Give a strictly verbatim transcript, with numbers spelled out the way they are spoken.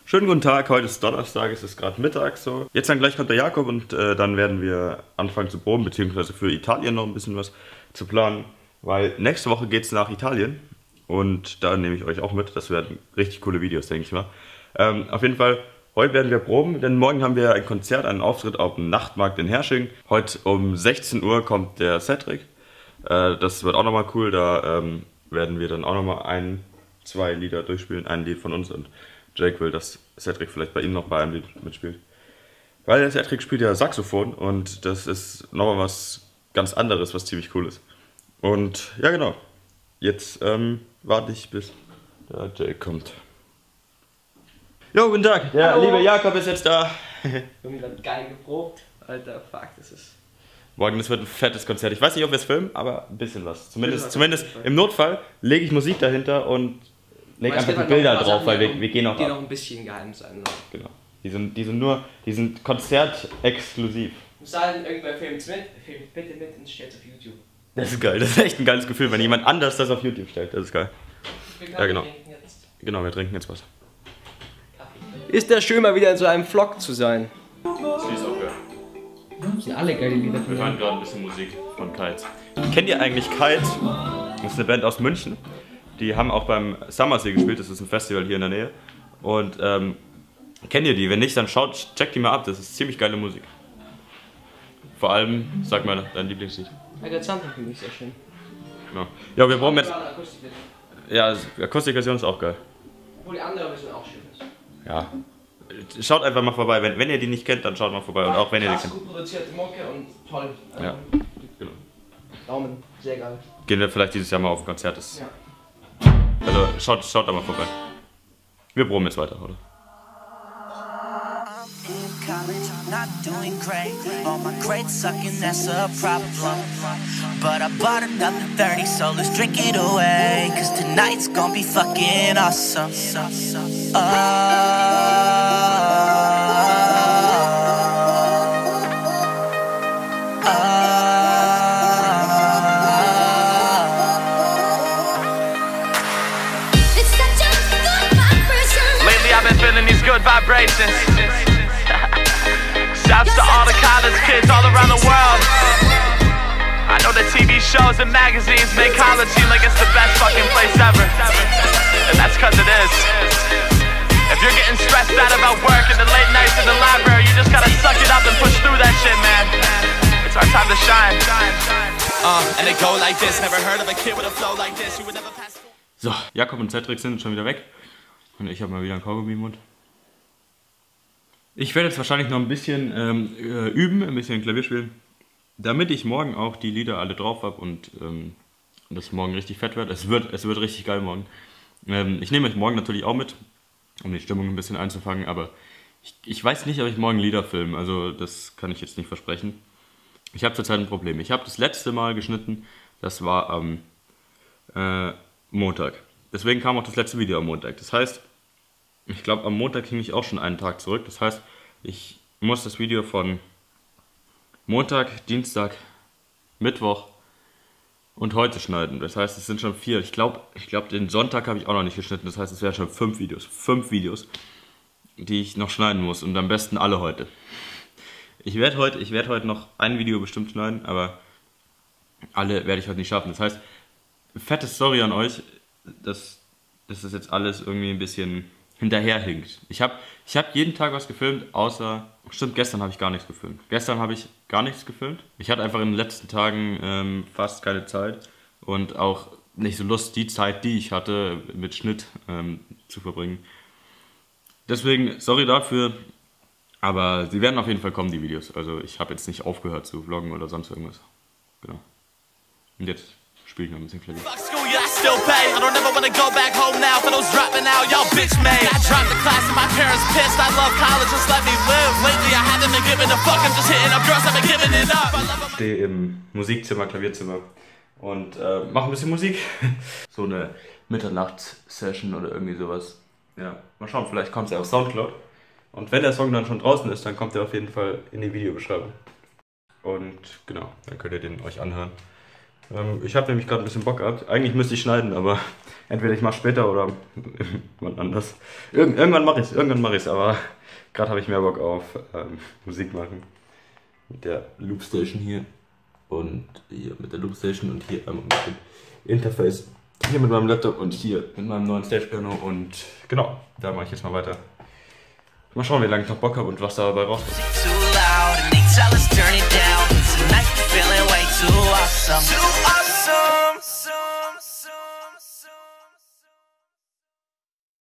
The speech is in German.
Schönen guten Tag, heute ist Donnerstag, es ist gerade Mittag so. Jetzt dann gleich kommt der Jakob und äh, dann werden wir anfangen zu proben, beziehungsweise für Italien noch ein bisschen was zu planen. Weil nächste Woche geht es nach Italien und da nehme ich euch auch mit. Das werden richtig coole Videos, denke ich mal. Ähm, auf jeden Fall, heute werden wir proben, denn morgen haben wir ein Konzert, einen Auftritt auf dem Nachtmarkt in Hersching. Heute um sechzehn Uhr kommt der Cedric. Äh, das wird auch nochmal cool, da ähm, werden wir dann auch nochmal ein, zwei Lieder durchspielen. Ein Lied von uns und Jake will, dass Cedric vielleicht bei ihm noch bei einem Lied mitspielt. Weil der Cedric spielt ja Saxophon und das ist nochmal was ganz anderes, was ziemlich cool ist. Und ja genau, jetzt ähm, warte ich, bis der Jake kommt. Jo, guten Tag, der Hallo. liebe Jakob ist jetzt da. Wir haben gerade geil geprobt. Alter, fuck, das ist... Morgen, das wird ein fettes Konzert. Ich weiß nicht, ob wir es filmen, aber ein bisschen was. Zumindest, was zumindest im Notfall lege ich Musik dahinter und lege einfach die Bilder drauf, weil wir, wir gehen noch die ab. noch ein bisschen geheim sein. Ne? Genau. Die sind, die sind nur, die sind konzertexklusiv. Sagen, irgendwer filmt mit, filmt bitte mit und stellt auf YouTube. Das ist geil, das ist echt ein geiles Gefühl, wenn jemand anders das auf YouTube stellt. Das ist geil. Ja, genau. Genau, wir trinken jetzt was. Ist das schön, mal wieder in so einem Vlog zu sein? Das ist auch geil. Das sind alle geile Lieder. Wir hören gerade ein bisschen Musik von Kite. Kennt ihr eigentlich Kite? Das ist eine Band aus München. Die haben auch beim Summersee gespielt, das ist ein Festival hier in der Nähe. Und ähm, kennt ihr die? Wenn nicht, dann schaut, checkt die mal ab, das ist ziemlich geile Musik. Vor allem, sag mal dein Lieblingslied. I Got Something finde ich sehr schön. Genau. Ja, wir brauchen jetzt... Ja, Akustikversion ist auch geil. Obwohl die andere Version auch schön ist. Ja. Schaut einfach mal vorbei, wenn, wenn ihr die nicht kennt, dann schaut mal vorbei. Und auch wenn ihr die kennt. Gut produzierte Mucke und toll. Ja, genau. Daumen, sehr geil. Gehen wir vielleicht dieses Jahr mal auf ein Konzert. Das Ja. Also schaut, schaut da mal vorbei. Wir proben jetzt weiter, oder? College, not doing great. All my grades sucking, that's a problem. But I bought another thirty, so let's drink it away. Cause tonight's gonna be fucking awesome. Feeling these good vibrations. Shouts to all the college kids all around the world. I know that T V shows and magazines make college seem like it's the best fucking place ever. And that's cause it is. If you're getting stressed out about work and the late nights in the library, you just gotta suck it up and push through that shit, man. It's our time to shine. Uh, and it go like this. Never heard of a kid with a flow like this. You would never pass. So, Jakob und Cedric sind schon wieder weg. Und ich habe mal wieder ein Kaugummi im Mund. Ich werde jetzt wahrscheinlich noch ein bisschen ähm, üben, ein bisschen Klavier spielen, damit ich morgen auch die Lieder alle drauf habe und ähm, das morgen richtig fett wird. Es wird, es wird richtig geil morgen. Ähm, ich nehme euch morgen natürlich auch mit, um die Stimmung ein bisschen einzufangen, aber ich, ich weiß nicht, ob ich morgen Lieder filme, also das kann ich jetzt nicht versprechen. Ich habe zurzeit ein Problem. Ich habe das letzte Mal geschnitten, das war am äh, Montag. Deswegen kam auch das letzte Video am Montag. Das heißt, ich glaube, am Montag hing ich auch schon einen Tag zurück. Das heißt, ich muss das Video von Montag, Dienstag, Mittwoch und heute schneiden. Das heißt, es sind schon vier. Ich glaube, ich glaube, den Sonntag habe ich auch noch nicht geschnitten. Das heißt, es wären schon fünf Videos. Fünf Videos, die ich noch schneiden muss. Und am besten alle heute. Ich werde heute, ich werde heute noch ein Video bestimmt schneiden, aber alle werde ich heute nicht schaffen. Das heißt, fette Story an euch, dass, dass das jetzt alles irgendwie ein bisschen hinterherhinkt. Ich habe ich hab jeden Tag was gefilmt, außer... Stimmt, gestern habe ich gar nichts gefilmt. Gestern habe ich gar nichts gefilmt. Ich hatte einfach in den letzten Tagen ähm, fast keine Zeit und auch nicht so Lust, die Zeit, die ich hatte, mit Schnitt ähm, zu verbringen. Deswegen, sorry dafür, aber sie werden auf jeden Fall kommen, die Videos. Also ich habe jetzt nicht aufgehört zu vloggen oder sonst irgendwas. Genau. Und jetzt spiele ich noch ein bisschen Klavier. I still pay. I don't ever wanna go back home now for those dropping out, y'all bitch made. I dropped the class and my parents pissed. I love college, just let me live. Lately I haven't been giving a fuck. I'm just hitting up girls, I've been giving it up. Ich stehe im Musikzimmer, Klavierzimmer und äh, mache ein bisschen Musik. So eine Mitternachts-Session oder irgendwie sowas. Ja, mal schauen, vielleicht kommt es ja auf Soundcloud. Und wenn der Song dann schon draußen ist, dann kommt er auf jeden Fall in die Videobeschreibung. Und genau, dann könnt ihr den euch anhören. Ähm, ich habe nämlich gerade ein bisschen Bock gehabt. Eigentlich müsste ich schneiden, aber Entweder ich mache später oder irgendwann anders. Irg irgendwann mache ich es, irgendwann mache ich es, aber gerade habe ich mehr Bock auf ähm, Musik machen. Mit der Loopstation hier und hier mit der Loopstation und hier einmal mit dem Interface. Hier mit meinem Laptop und hier mit meinem neuen Stage-Piano und genau, da mache ich jetzt mal weiter. Mal schauen, wie lange ich noch Bock habe und was dabei rauskommt.